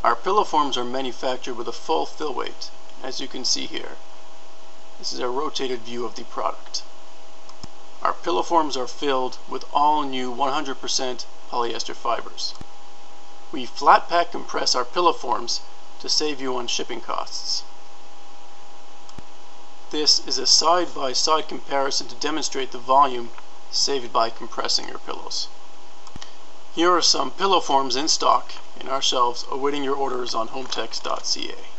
Our pillow forms are manufactured with a full fill weight, as you can see here. This is a rotated view of the product. Our pillow forms are filled with all new 100% polyester fibers. We flat pack compress our pillow forms to save you on shipping costs. This is a side-by-side comparison to demonstrate the volume saved by compressing your pillows. Here are some pillow forms in stock in our shelves awaiting your orders on hometex.ca.